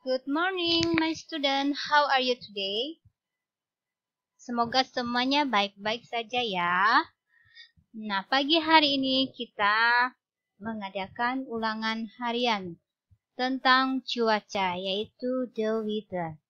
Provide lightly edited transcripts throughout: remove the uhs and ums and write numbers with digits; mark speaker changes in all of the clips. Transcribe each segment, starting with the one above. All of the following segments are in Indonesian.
Speaker 1: Good morning, my student. How are you today? Semoga semuanya baik-baik saja ya. Nah, pagi hari ini kita mengadakan ulangan harian tentang cuaca, yaitu the weather.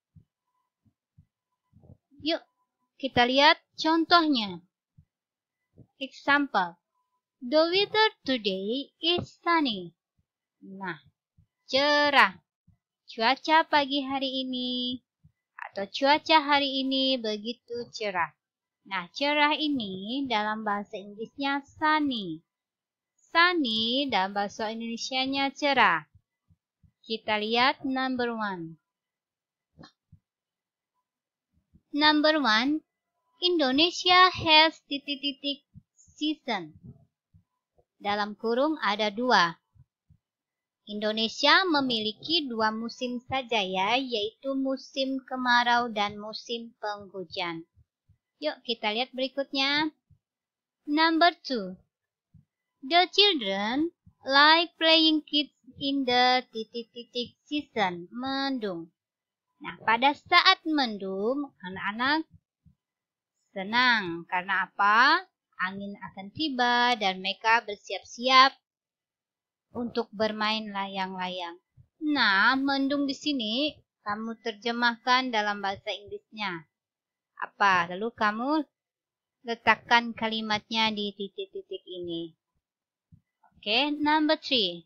Speaker 1: Yuk, kita lihat contohnya. Example. The weather today is sunny. Nah, cerah. Cuaca pagi hari ini atau cuaca hari ini begitu cerah. Nah, cerah ini dalam bahasa Inggrisnya sunny. Sunny dalam bahasa Indonesianya cerah. Kita lihat number one. Number one, Indonesia has titik-titik season. Dalam kurung ada dua. Indonesia memiliki dua musim saja ya, yaitu musim kemarau dan musim penghujan. Yuk kita lihat berikutnya. Number 2. The children like playing kids in the titik-titik season, mendung. Nah, pada saat mendung, anak-anak senang. Karena apa? Angin akan tiba dan mereka bersiap-siap untuk bermain layang-layang. Nah, mendung di sini kamu terjemahkan dalam bahasa Inggrisnya. Apa? Lalu kamu letakkan kalimatnya di titik-titik ini. Oke, number 3.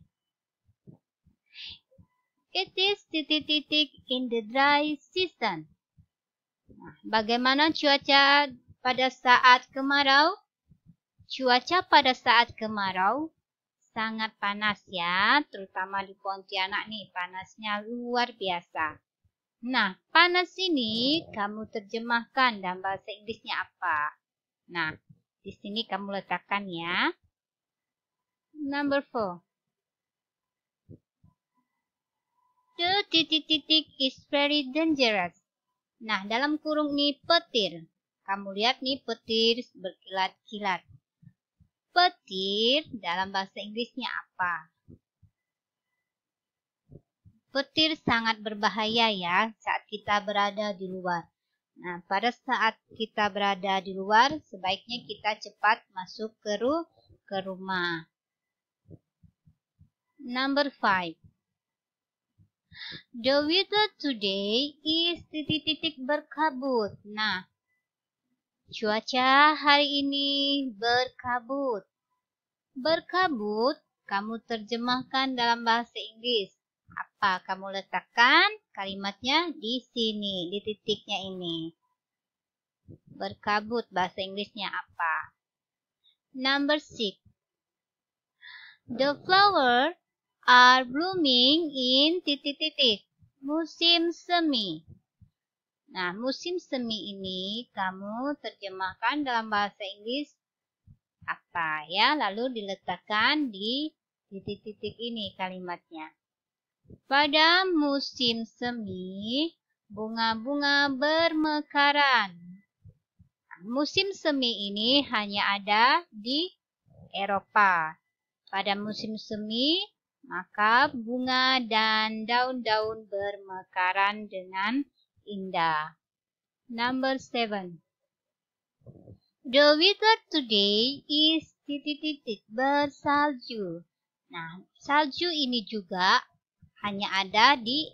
Speaker 1: It is titik-titik in the dry season. Nah, bagaimana cuaca pada saat kemarau? Cuaca pada saat kemarau sangat panas ya, terutama di Pontianak nih, panasnya luar biasa. Nah, panas ini kamu terjemahkan dalam bahasa Inggrisnya apa? Nah, di sini kamu letakkan ya. Number 4. The titik-titik is very dangerous. Nah, dalam kurung ini petir. Kamu lihat nih petir berkilat-kilat. Petir dalam bahasa Inggrisnya apa? Petir sangat berbahaya ya saat kita berada di luar. Nah, pada saat kita berada di luar, sebaiknya kita cepat masuk ke rumah. Number 5. The weather today is titik-titik berkabut. Nah, cuaca hari ini berkabut. Berkabut, kamu terjemahkan dalam bahasa Inggris. Apa? Kamu letakkan kalimatnya di sini, di titiknya ini. Berkabut, bahasa Inggrisnya apa? Number 6. The flowers are blooming in titik-titik. Musim semi. Nah, musim semi ini kamu terjemahkan dalam bahasa Inggris apa ya? Lalu diletakkan di titik-titik ini kalimatnya. Pada musim semi, bunga-bunga bermekaran. Musim semi ini hanya ada di Eropa. Pada musim semi, maka bunga dan daun-daun bermekaran dengan indah. Number 7. The weather today is titik-titik bersalju. Nah, salju ini juga hanya ada di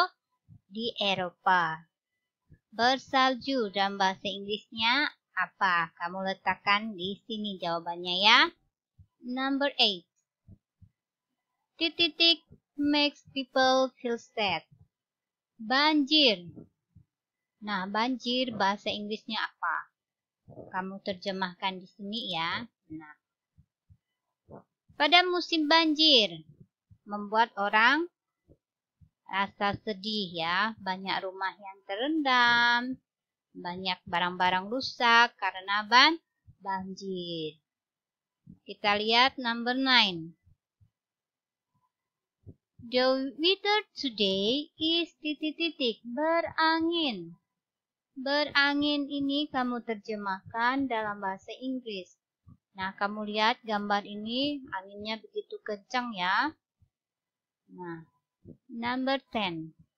Speaker 1: Eropa. Bersalju dalam bahasa Inggrisnya apa? Kamu letakkan di sini jawabannya ya. Number 8. Titik-titik makes people feel sad. Banjir. Nah, banjir bahasa Inggrisnya apa? Kamu terjemahkan di sini ya. Nah, pada musim banjir membuat orang rasa sedih ya. Banyak rumah yang terendam, banyak barang-barang rusak karena banjir. Kita lihat number 9. The weather today is titik-titik berangin. Berangin ini kamu terjemahkan dalam bahasa Inggris. Nah, kamu lihat gambar ini, anginnya begitu kencang ya. Nah, number 10.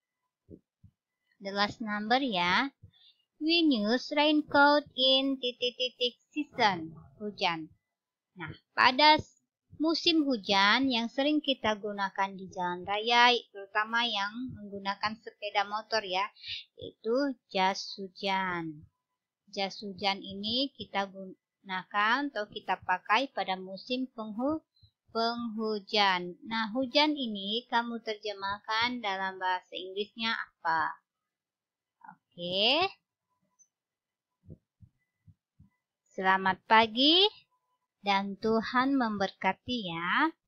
Speaker 1: the last number ya. We use raincoat in season, hujan. Nah, pada musim hujan yang sering kita gunakan di jalan raya, terutama yang menggunakan sepeda motor ya, yaitu jas hujan. Jas hujan ini kita gunakan atau kita pakai pada musim penghujan. Nah, hujan ini kamu terjemahkan dalam bahasa Inggrisnya apa? Oke. Selamat pagi dan Tuhan memberkati ya.